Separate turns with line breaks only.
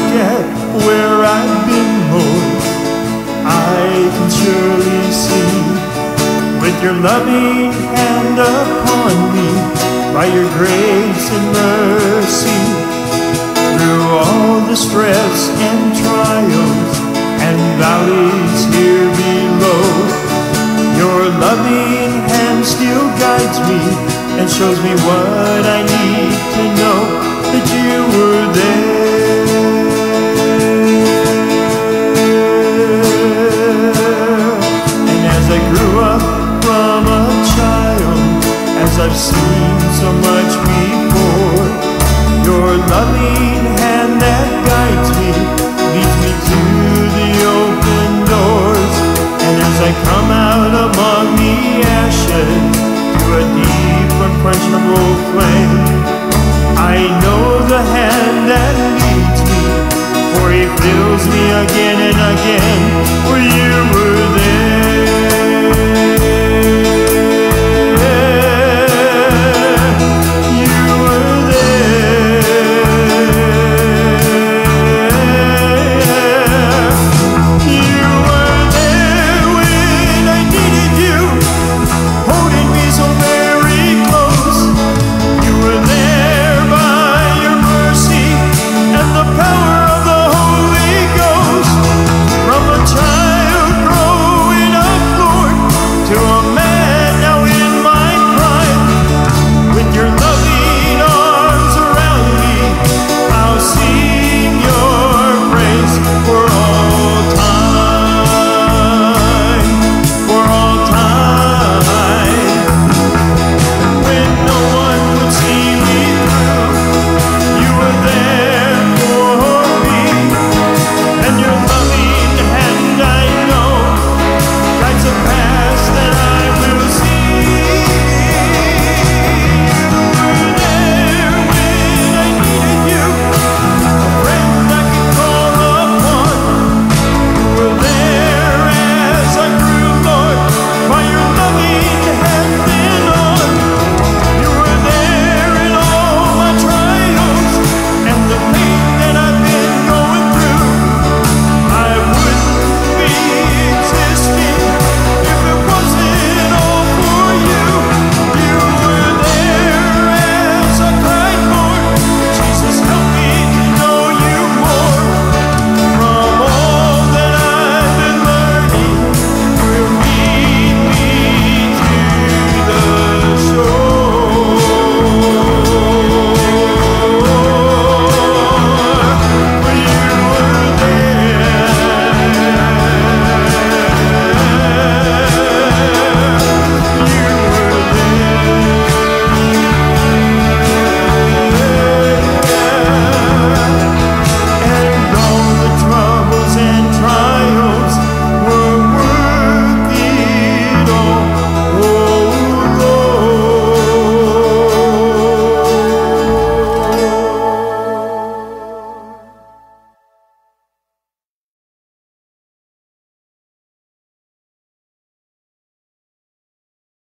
look at where I've been, Lord, I can surely see, with your loving hand upon me, by your grace and mercy, through all the stress and trials and valleys here below, your loving hand still guides me and shows me what I need to know, that you were there. And as I grew up from a child, as I've seen so much before, your loving hand that guides me leads me to the open doors. And as I come out among the ashes to a deep unquenchable flame, I know the hand that leads me, for he fills me again and again, for you were there.